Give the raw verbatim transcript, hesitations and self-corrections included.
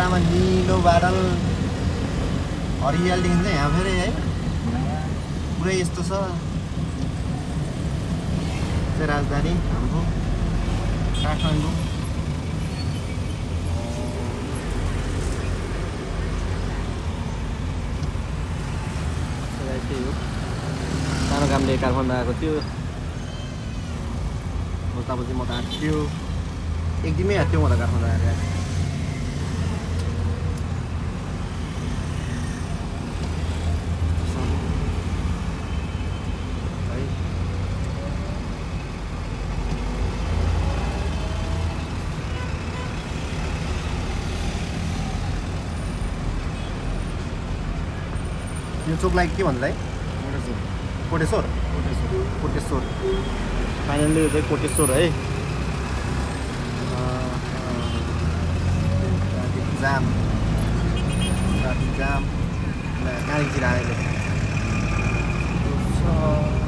आकाशमा नीलो बादल हरियाली देखिन्छ यहाँ फेरि है पुरै यस्तो छ चाहिँ राजधानी हाम्रो काठमाडौँ त्यही हो सानो कामले काठमाडौँ आएको थियो बस्दापछि म त आएको थियो एक दिनमै आएको थियो म त काठमाडौँ आएर यो चोकलाई के भन्छ है कोटेश्वर कोटेश्वर फाइनल्ली यो चाहिँ कोटेश्वर है ट्राफिक जाम ट्राफिक जाम कहाँदेखि आएको